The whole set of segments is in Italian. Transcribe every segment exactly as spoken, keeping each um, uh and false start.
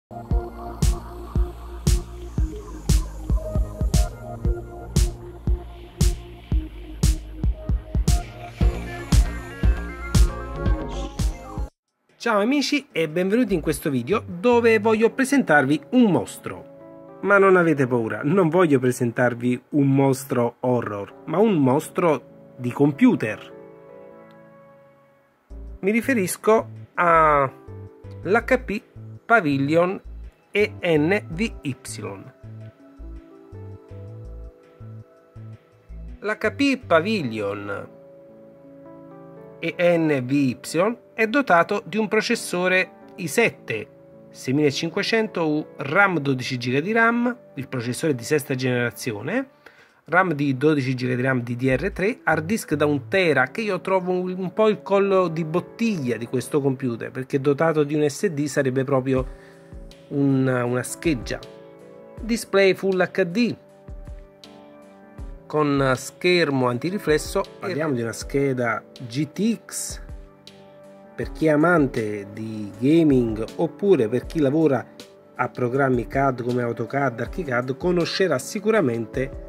Ciao amici e benvenuti in questo video dove voglio presentarvi un mostro. Ma non avete paura, non voglio presentarvi un mostro horror, ma un mostro di computer. Mi riferisco all'H P Pavilion E N V Y. L'H P Pavilion E N V Y è dotato di un processore i sette sessemilacinquecento U, RAM dodici giga di RAM, il processore di sesta generazione, RAM di dodici giga di RAM D D R tre, hard disk da un tera, che io trovo un po' il collo di bottiglia di questo computer, perché dotato di un S D sarebbe proprio una, una scheggia. Display Full H D con schermo antiriflesso. Parliamo di una scheda G T X per chi è amante di gaming oppure per chi lavora a programmi C A D come AutoCAD, ArchiCAD, conoscerà sicuramente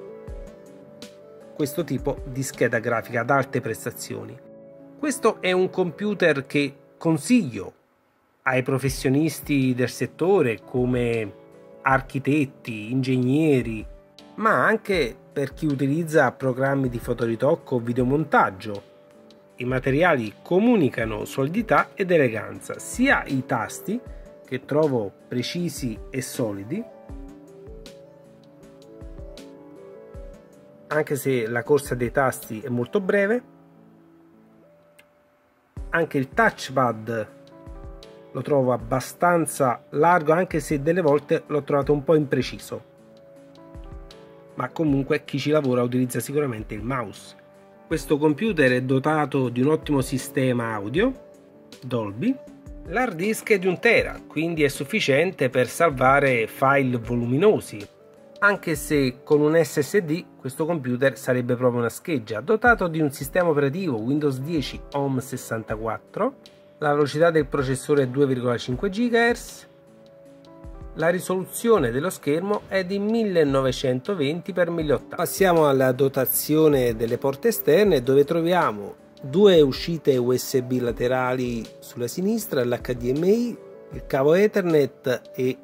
questo tipo di scheda grafica ad alte prestazioni. Questo è un computer che consiglio ai professionisti del settore come architetti, ingegneri, ma anche per chi utilizza programmi di fotoritocco o videomontaggio. I materiali comunicano solidità ed eleganza, sia i tasti, che trovo precisi e solidi, anche se la corsa dei tasti è molto breve. Anche il touchpad lo trovo abbastanza largo, anche se delle volte l'ho trovato un po' impreciso, ma comunque chi ci lavora utilizza sicuramente il mouse. Questo computer è dotato di un ottimo sistema audio Dolby. L'hard disk è di un tera, quindi è sufficiente per salvare file voluminosi, anche se con un S S D questo computer sarebbe proprio una scheggia. Dotato di un sistema operativo Windows dieci O M sessantaquattro, la velocità del processore è due virgola cinque gigahertz, la risoluzione dello schermo è di millenovecentoventi per mille ottanta. Passiamo alla dotazione delle porte esterne, dove troviamo due uscite U S B laterali sulla sinistra, l'H D M I, il cavo Ethernet e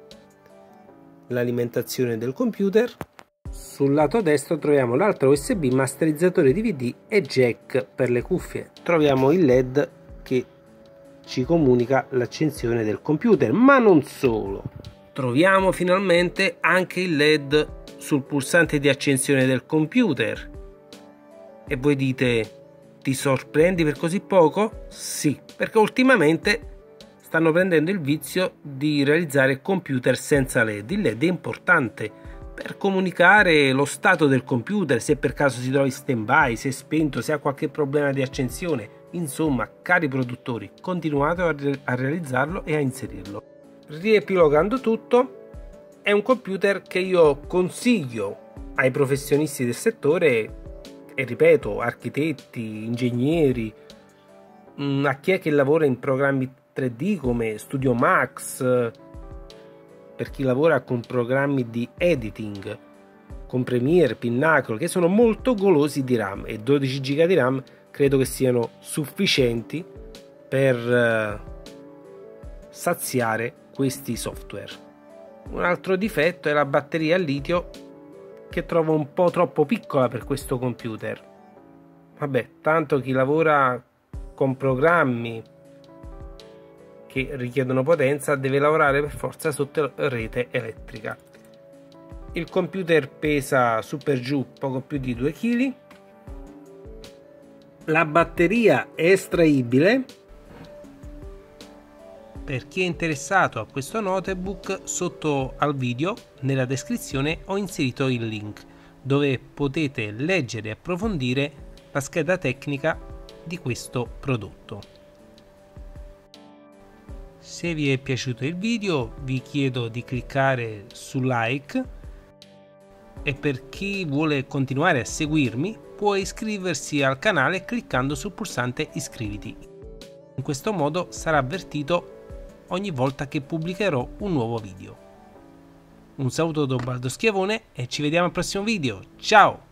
l'alimentazione del computer. Sul lato destro troviamo l'altro U S B, masterizzatore D V D e jack per le cuffie. Troviamo il L E D che ci comunica l'accensione del computer, ma non solo. Troviamo finalmente anche il L E D sul pulsante di accensione del computer. E voi dite: ti sorprendi per così poco? Sì, perché ultimamente stanno prendendo il vizio di realizzare computer senza L E D. Il L E D è importante per comunicare lo stato del computer, se per caso si trova in stand by, se è spento, se ha qualche problema di accensione. Insomma, cari produttori, continuate a, re a realizzarlo e a inserirlo. Riepilogando tutto, è un computer che io consiglio ai professionisti del settore e, ripeto, architetti, ingegneri, a chi è che lavora in programmi tre D come Studio Max, per chi lavora con programmi di editing, con Premiere, Pinnacle, che sono molto golosi di RAM, e dodici giga di RAM credo che siano sufficienti per uh, saziare questi software. Un altro difetto è la batteria a litio, che trovo un po' troppo piccola per questo computer. Vabbè, tanto chi lavora con programmi che richiedono potenza deve lavorare per forza sotto rete elettrica. Il computer pesa su per giù poco più di due chili. La batteria è estraibile. Per chi è interessato a questo notebook, sotto al video nella descrizione ho inserito il link dove potete leggere e approfondire la scheda tecnica di questo prodotto. Se vi è piaciuto il video vi chiedo di cliccare su like, e per chi vuole continuare a seguirmi può iscriversi al canale cliccando sul pulsante iscriviti. In questo modo sarà avvertito ogni volta che pubblicherò un nuovo video. Un saluto da Ubaldo Schiavone e ci vediamo al prossimo video. Ciao!